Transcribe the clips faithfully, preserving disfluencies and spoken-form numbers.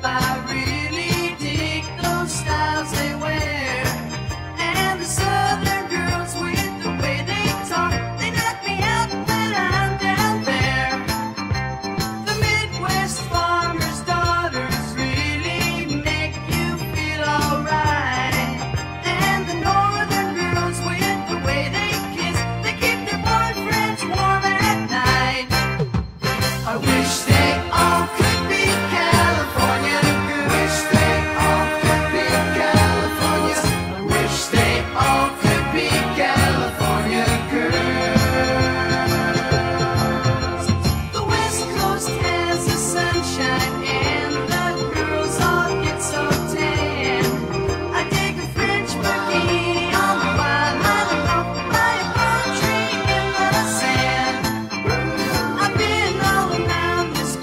I really dig those styles they wear. And the southern girls with the way they talk, they knock me out when I'm down there. The Midwest farmers' daughters really make you feel alright. And the northern girls with the way they kiss, they keep their boyfriends warm at night. I wish they all could be California girls. Wish they all could be California. I wish they all could be California girls. The West Coast has the sunshine and the girls all get so tan. I dig a French bikini on the wild island road by a palm tree in the sand. I've been all around this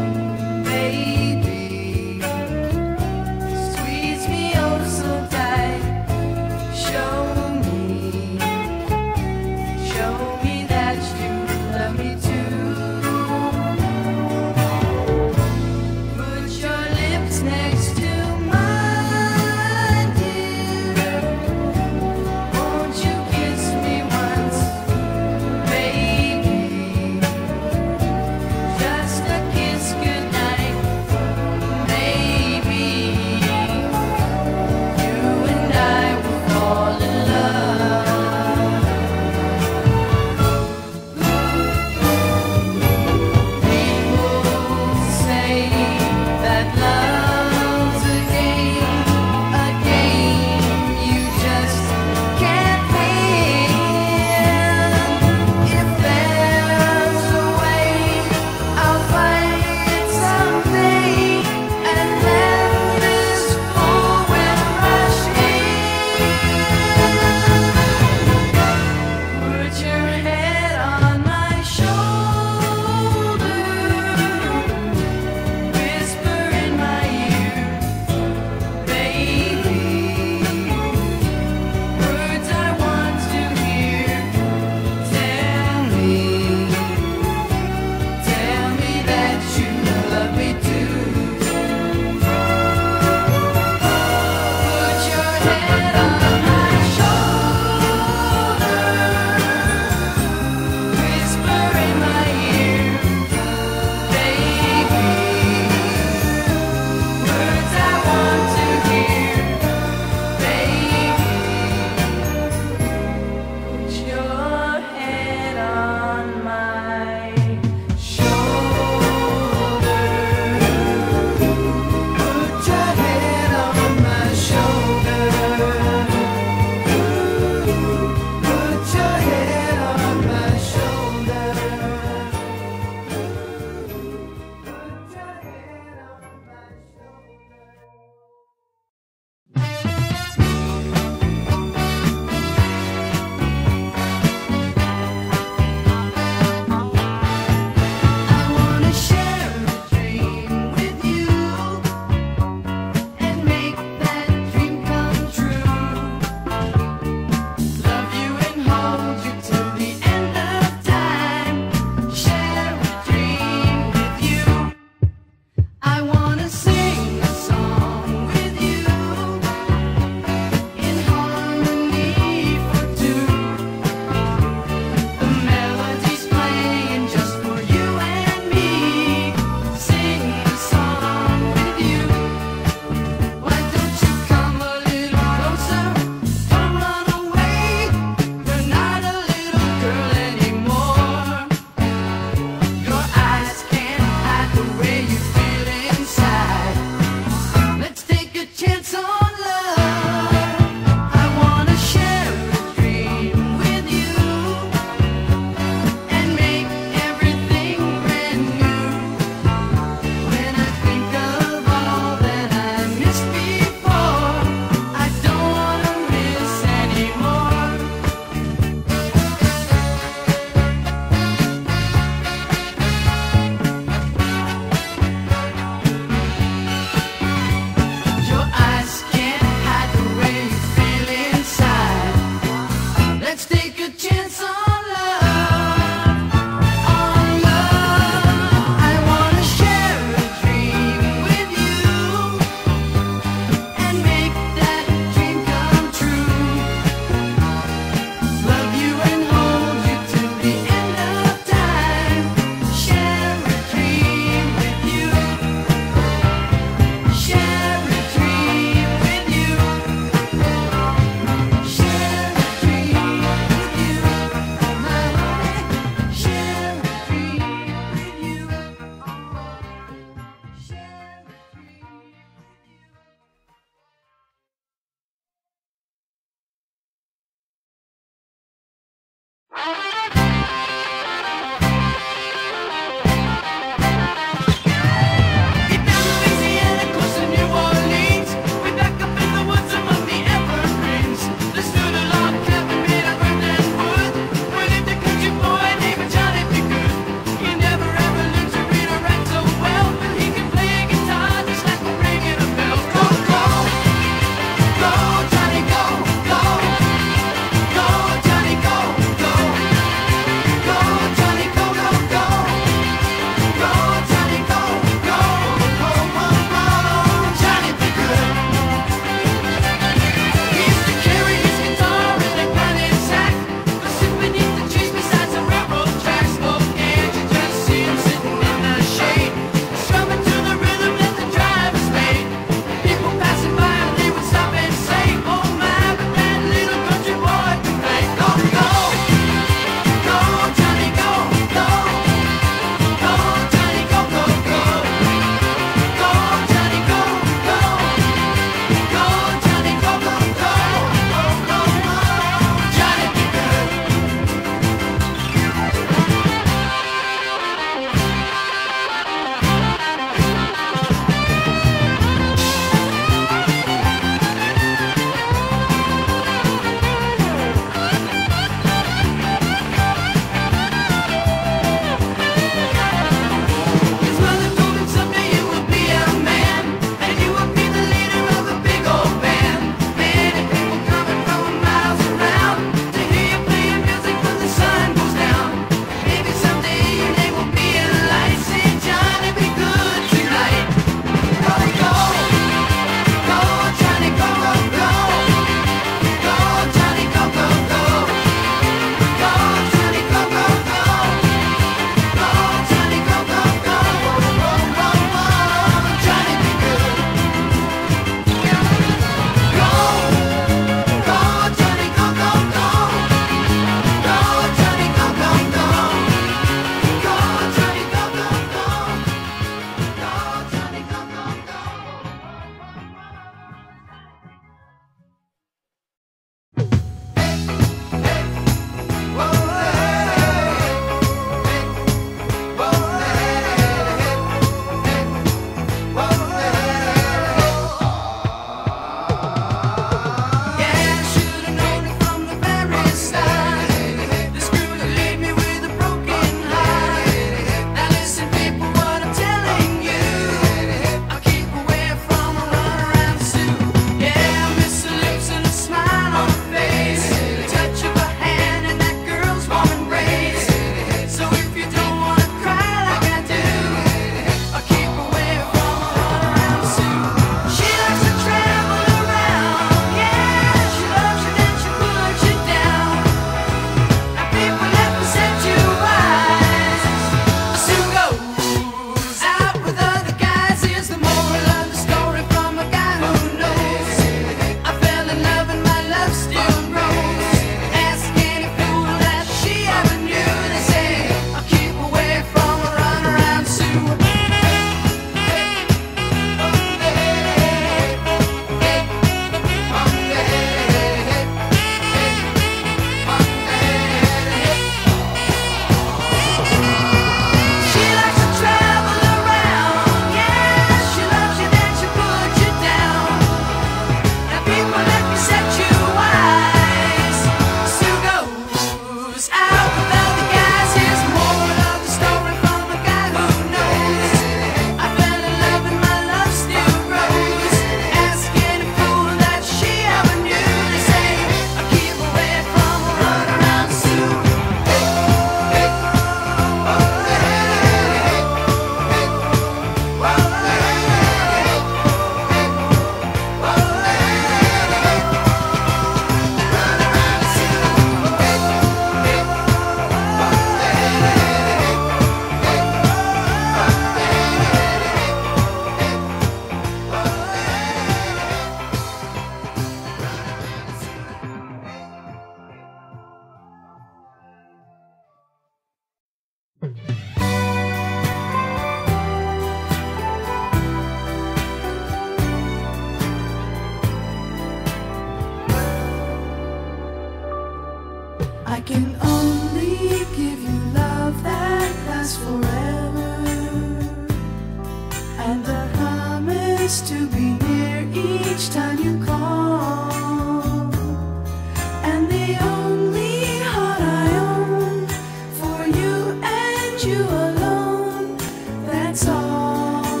nice to be near each time you call. And the only heart I own for you and you alone. That's all.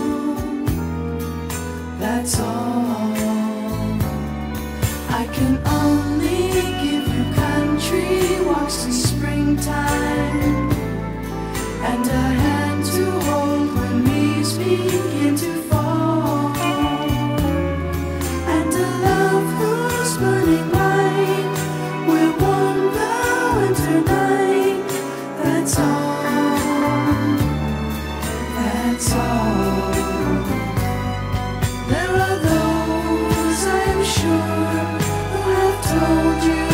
That's all. I can only give you country walks in springtime, and a hand to hold when leaves begin to fall, and a love whose burning light will warm the winter night. That's all. That's all. There are those, I am sure, who have told you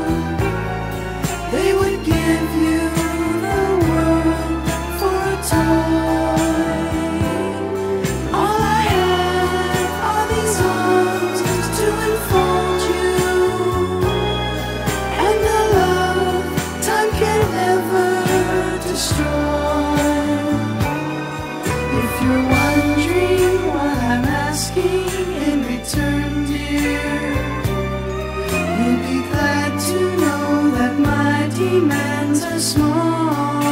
they would give you the world for a toy. All I have are these arms to enfold you, and the love time can never destroy. If you're wondering what I'm asking in return, dear, you'll be glad to know that my demands are small.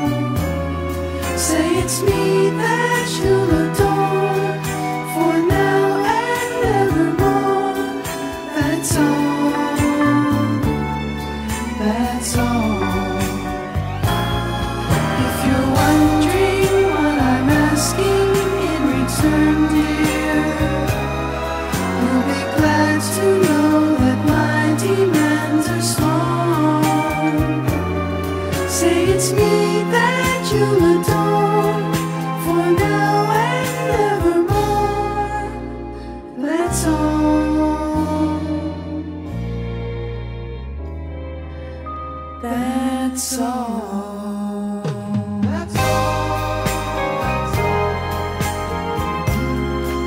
Say it's me that you'll adore for now and evermore. That's all. That's all. If you're wondering what I'm asking in return, dear, you'll be glad to know that my demands are small. Say it's me that you'll adore for now and evermore. That's all. That's all. That's all. That's all.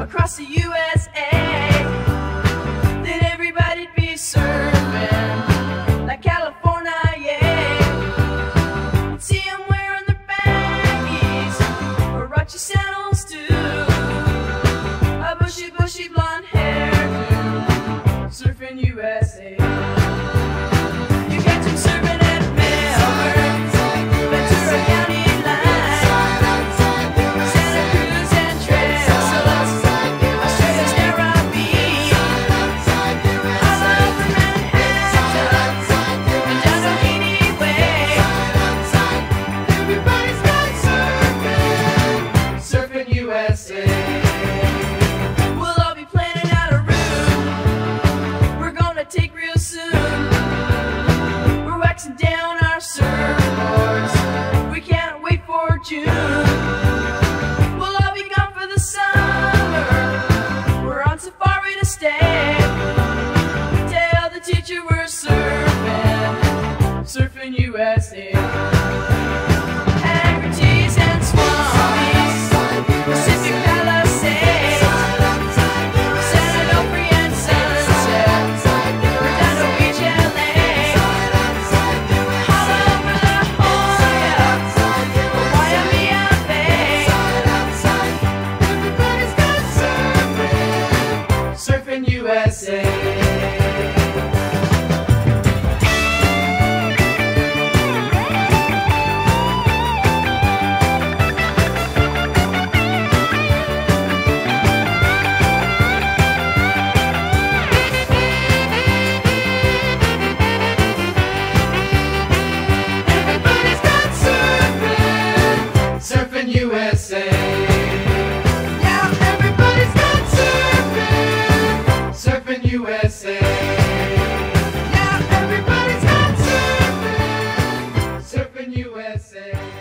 across the U S A, then everybody'd be surfing like California, yeah. You'd see them wearing their baggies, Huarache sandals too, a bushy, bushy blonde hairdo, surfing U S A. You catch them surfing at Melbourne, Ventura County line, Santa Cruz and Trestles, Australia's Nairobi, all over Manhattan, and down Doheny Way. Everybody's got surfing, surfing U S A. We'll all be planning out a route we're gonna take real soon. We're waxing down our surfboards, we can't wait for June. We'll all be gone for the summer, we're on safari to stay. Tell the teacher we're surfing, surfing U S A. Anchorage and Swampy, Pacific Palisades, San Onofre and Sunset, Redondo Beach, L A, all over La Jolla, Waimea Bay. Everybody's got surfing, surfing U S A. Everybody's got surfing, surfing U S A. Yeah, everybody's got surfing, surfing U S A. Yeah, everybody's got surfing, surfing U S A.